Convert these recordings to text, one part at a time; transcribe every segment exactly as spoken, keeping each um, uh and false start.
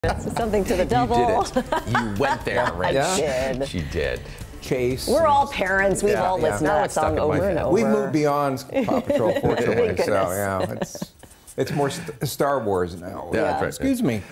It's something to the double. You did it. You went there, right? I did. She did. Chase. We're all parents. We've Yeah, all yeah. listened Now to that it's stuck song in my over and head. over. We've moved beyond Paw Patrol, fortunately. Thank so goodness. yeah, it's it's more st Star Wars now. Yeah, that's right. Excuse me.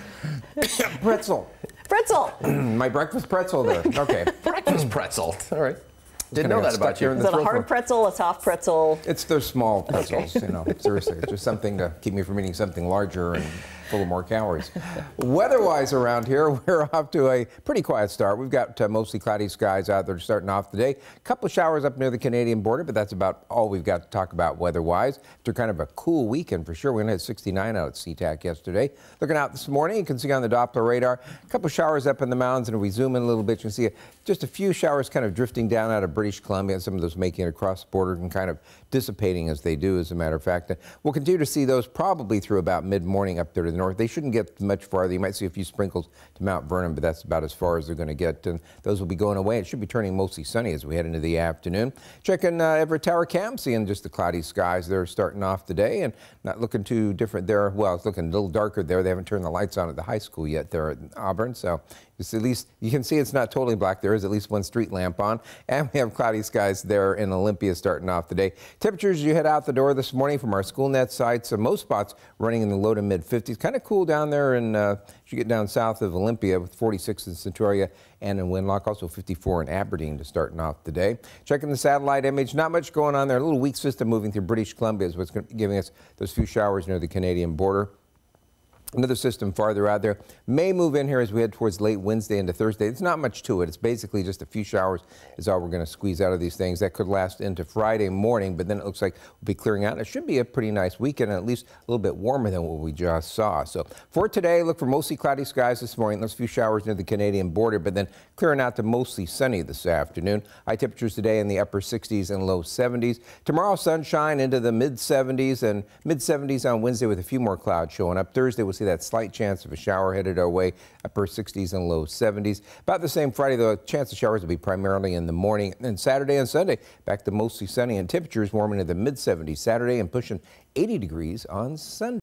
Pretzel. Pretzel. My breakfast pretzel there. Okay. Breakfast pretzel. All right. Didn't Kinda know got that stuck about here you. in Is the it a throat hard for- pretzel, a soft pretzel? It's those small pretzels, you know. Seriously, it's just something to keep me from eating something larger and full of more calories. Weather-wise around here, we're off to a pretty quiet start. We've got uh, mostly cloudy skies out there starting off the day. A couple of showers up near the Canadian border, but that's about all we've got to talk about weather-wise. After kind of a cool weekend for sure. We had sixty-nine out at SeaTac yesterday. Looking out this morning, you can see on the Doppler radar, a couple of showers up in the mountains, and if we zoom in a little bit, you can see just a few showers kind of drifting down out of British Columbia, some of those making it across the border and kind of dissipating as they do, as a matter of fact. We'll continue to see those probably through about mid-morning up there to the north. They shouldn't get much farther. You might see a few sprinkles to Mount Vernon, but that's about as far as they're going to get. And those will be going away. It should be turning mostly sunny as we head into the afternoon. Checking uh, Everett Tower Cam, seeing just the cloudy skies there starting off the day and not looking too different there. Well, it's looking a little darker there. They haven't turned the lights on at the high school yet there at Auburn, so just at least you can see it's not totally black. There is at least one street lamp on, and we have cloudy skies there in Olympia starting off the day. Temperatures as you head out the door this morning from our SchoolNet sites, so most spots running in the low to mid fifties. Kind of cool down there in, uh, as you get down south of Olympia with forty-six in Centauria and in Winlock, also fifty-four in Aberdeen to starting off the day. Checking the satellite image, not much going on there. A little weak system moving through British Columbia is what's giving us those few showers near the Canadian border. Another system farther out there may move in here as we head towards late Wednesday into Thursday. It's not much to it. It's basically just a few showers is all we're going to squeeze out of these things. That could last into Friday morning, but then it looks like we'll be clearing out. It should be a pretty nice weekend, at least a little bit warmer than what we just saw. So for today, look for mostly cloudy skies this morning. Those few showers near the Canadian border, but then clearing out to mostly sunny this afternoon. High temperatures today in the upper sixties and low seventies. Tomorrow, sunshine into the mid seventies and mid seventies on Wednesday with a few more clouds showing up. Thursday, we'll see that slight chance of a shower headed our way, upper sixties and low seventies. About the same Friday, though, chance of showers will be primarily in the morning. And Saturday and Sunday, back to mostly sunny and temperatures warming to the mid seventies Saturday and pushing eighty degrees on Sunday.